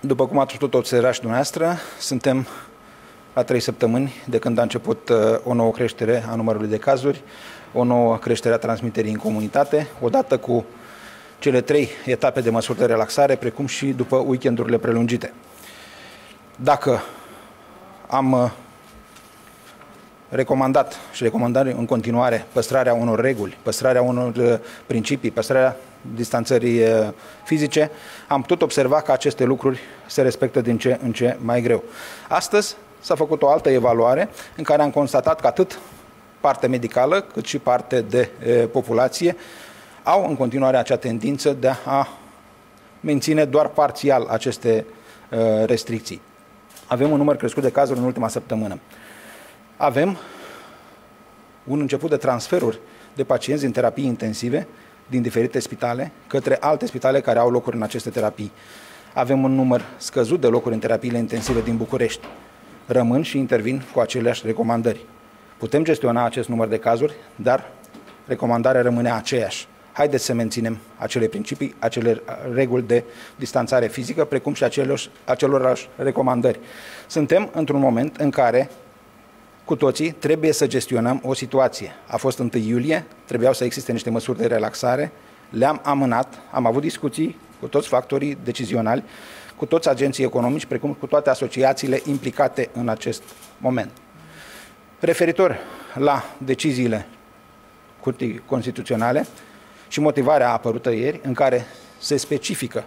După cum ați putut observa și dumneavoastră, suntem la 3 săptămâni de când a început o nouă creștere a numărului de cazuri, o nouă creștere a transmiterii în comunitate, odată cu cele 3 etape de măsuri de relaxare, precum și după weekendurile prelungite. Dacă am recomandat și recomandăm în continuare păstrarea unor reguli, păstrarea unor principii, păstrarea distanțării fizice, am putut observa că aceste lucruri se respectă din ce în ce mai greu. Astăzi s-a făcut o altă evaluare în care am constatat că atât partea medicală cât și partea de populație au în continuare acea tendință de a menține doar parțial aceste restricții. Avem un număr crescut de cazuri în ultima săptămână. Avem un început de transferuri de pacienți din terapii intensive din diferite spitale către alte spitale care au locuri în aceste terapii. Avem un număr scăzut de locuri în terapiile intensive din București. Rămân și intervin cu aceleași recomandări. Putem gestiona acest număr de cazuri, dar recomandarea rămâne aceeași. Haideți să menținem acele principii, acele reguli de distanțare fizică, precum și acelorași recomandări. Suntem într-un moment în care cu toții trebuie să gestionăm o situație. A fost 1 iulie, trebuiau să existe niște măsuri de relaxare, le-am amânat, am avut discuții cu toți factorii decizionali, cu toți agenții economici, precum cu toate asociațiile implicate în acest moment. Referitor la deciziile Curții Constituționale și motivarea apărută ieri, în care se specifică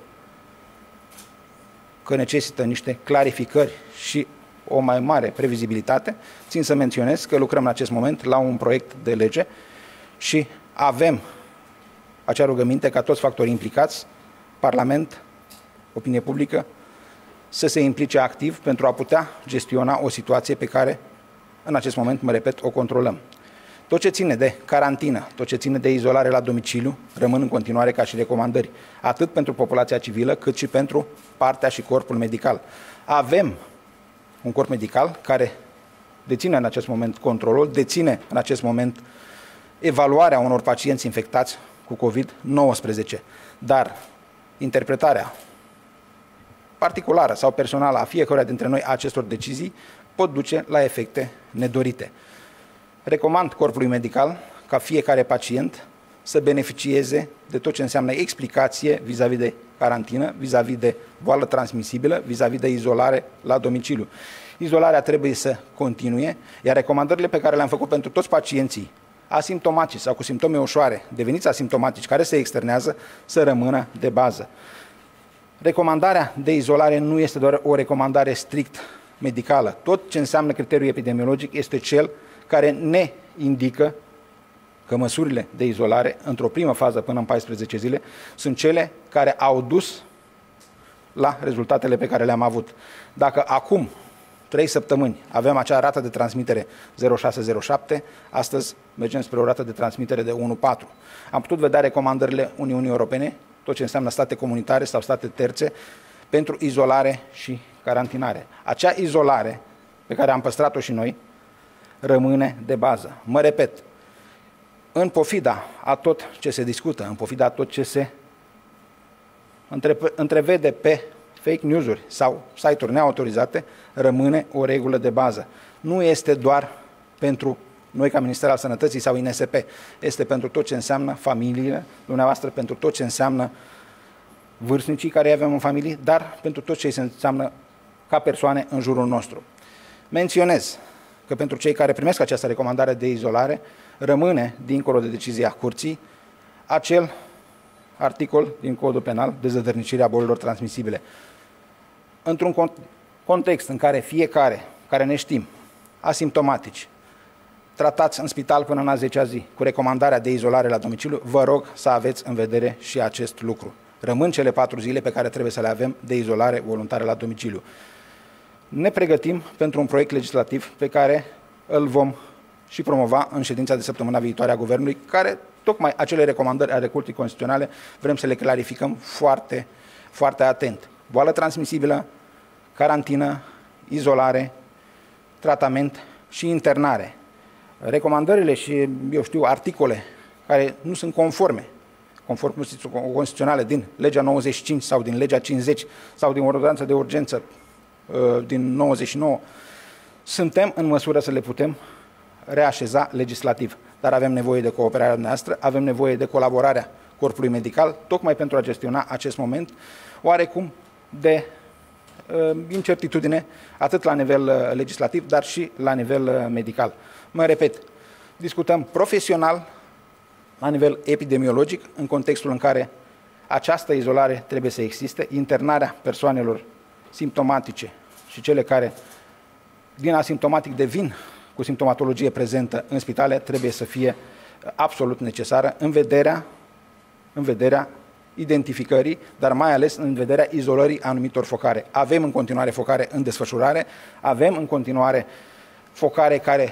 că necesită niște clarificări și o mai mare previzibilitate, țin să menționez că lucrăm în acest moment la un proiect de lege și avem acea rugăminte ca toți factorii implicați, Parlament, opinie publică, să se implice activ pentru a putea gestiona o situație pe care, în acest moment, mă repet, o controlăm. Tot ce ține de carantină, tot ce ține de izolare la domiciliu, rămân în continuare ca și recomandări, atât pentru populația civilă, cât și pentru partea și corpul medical. Avem un corp medical care deține în acest moment controlul, deține în acest moment evaluarea unor pacienți infectați cu COVID-19, dar interpretarea particulară sau personală a fiecăruia dintre noi a acestor decizii pot duce la efecte nedorite. Recomand corpului medical ca fiecare pacient să beneficieze de tot ce înseamnă explicație vis-a-vis de carantină, vis-a-vis de boală transmisibilă, vis-a-vis de izolare la domiciliu. Izolarea trebuie să continue, iar recomandările pe care le-am făcut pentru toți pacienții asimptomatici sau cu simptome ușoare, deveniți asimptomatici, care se externează, să rămână de bază. Recomandarea de izolare nu este doar o recomandare strict medicală. Tot ce înseamnă criteriul epidemiologic este cel care ne indică că măsurile de izolare, într-o primă fază până în 14 zile, sunt cele care au dus la rezultatele pe care le-am avut. Dacă acum 3 săptămâni avem acea rată de transmitere 0,607, astăzi mergem spre o rată de transmitere de 1,4. Am putut vedea recomandările Uniunii Europene, tot ce înseamnă state comunitare sau state terțe, pentru izolare și carantinare. Acea izolare pe care am păstrat-o și noi rămâne de bază. Mă repet, în pofida a tot ce se discută, în pofida a tot ce se întrevede pe fake news-uri sau site-uri neautorizate, rămâne o regulă de bază. Nu este doar pentru noi ca Minister al Sănătății sau INSP, este pentru tot ce înseamnă familiile dumneavoastră, pentru tot ce înseamnă vârstnicii care avem în familie, dar pentru tot ce înseamnă ca persoane în jurul nostru. Menționez că pentru cei care primesc această recomandare de izolare, rămâne, dincolo de decizia Curții, acel articol din Codul Penal de zădărnicire bolilor transmisibile. Într-un context în care fiecare care ne știm, asimptomatici, tratați în spital până în a 10-a zi, cu recomandarea de izolare la domiciliu, vă rog să aveți în vedere și acest lucru. Rămân cele 4 zile pe care trebuie să le avem de izolare voluntară la domiciliu. Ne pregătim pentru un proiect legislativ pe care îl vom și promova în ședința de săptămâna viitoare a Guvernului, care tocmai acele recomandări ale Curții Constituționale vrem să le clarificăm foarte, foarte atent. Boală transmisibilă, carantină, izolare, tratament și internare. Recomandările și, articole care nu sunt conforme conform constituționale din legea 95 sau din legea 50 sau din ordonanța de urgență din 99, suntem în măsură să le putem reașeza legislativ. Dar avem nevoie de cooperarea noastră, avem nevoie de colaborarea corpului medical, tocmai pentru a gestiona acest moment oarecum de incertitudine, atât la nivel legislativ, dar și la nivel medical. Mă repet, discutăm profesional, la nivel epidemiologic, în contextul în care această izolare trebuie să existe, internarea persoanelor simptomatice și cele care din asimptomatic devin cu simptomatologie prezentă în spitale trebuie să fie absolut necesară în vederea identificării, dar mai ales în vederea izolării anumitor focare. Avem în continuare focare în desfășurare, avem în continuare focare care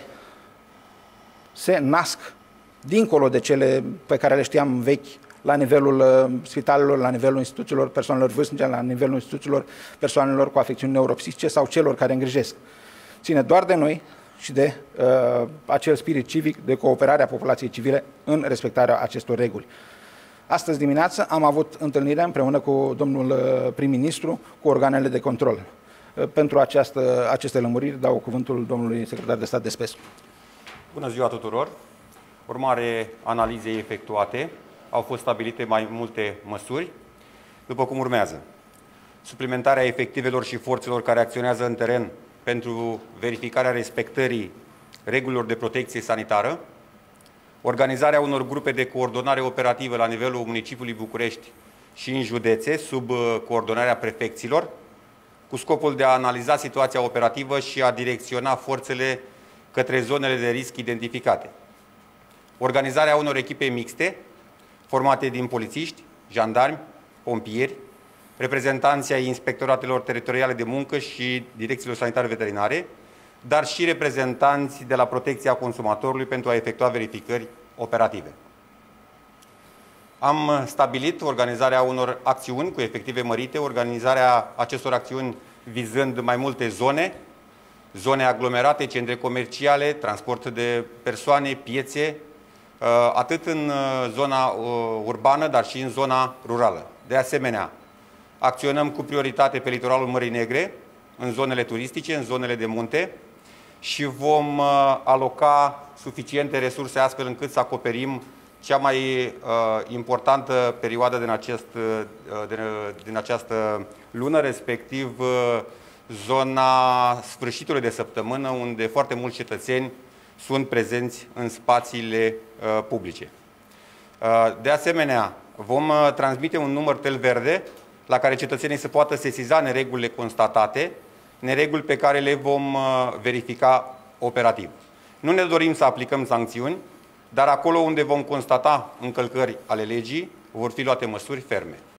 se nasc dincolo de cele pe care le știam vechi, la nivelul spitalelor, la nivelul instituțiilor persoanelor vârstnice, la nivelul instituțiilor persoanelor cu afecțiuni neuropsihice sau celor care îngrijesc. Ține doar de noi și de acel spirit civic de cooperare a populației civile în respectarea acestor reguli. Astăzi dimineață am avut întâlnirea împreună cu domnul prim-ministru, cu organele de control. Pentru aceste lămuriri dau cuvântul domnului secretar de stat Despescu. Bună ziua tuturor! Urmare analizei efectuate, au fost stabilite mai multe măsuri, după cum urmează. Suplimentarea efectivelor și forțelor care acționează în teren pentru verificarea respectării regulilor de protecție sanitară, organizarea unor grupe de coordonare operativă la nivelul municipiului București și în județe, sub coordonarea prefecților, cu scopul de a analiza situația operativă și a direcționa forțele către zonele de risc identificate. Organizarea unor echipe mixte, formate din polițiști, jandarmi, pompieri, reprezentanții ai inspectoratelor teritoriale de muncă și direcțiilor sanitare veterinare, dar și reprezentanți de la protecția consumatorului pentru a efectua verificări operative. Am stabilit organizarea unor acțiuni cu efective mărite, organizarea acestor acțiuni vizând mai multe zone aglomerate, centre comerciale, transport de persoane, piețe, atât în zona urbană, dar și în zona rurală. De asemenea, acționăm cu prioritate pe litoralul Mării Negre, în zonele turistice, în zonele de munte și vom aloca suficiente resurse astfel încât să acoperim cea mai importantă perioadă din această lună, respectiv zona sfârșitului de săptămână, unde foarte mulți cetățeni sunt prezenți în spațiile publice. De asemenea, vom transmite un număr tel verde la care cetățenii se poată sesiza neregulile constatate, nereguli pe care le vom verifica operativ. Nu ne dorim să aplicăm sancțiuni, dar acolo unde vom constata încălcări ale legii, vor fi luate măsuri ferme.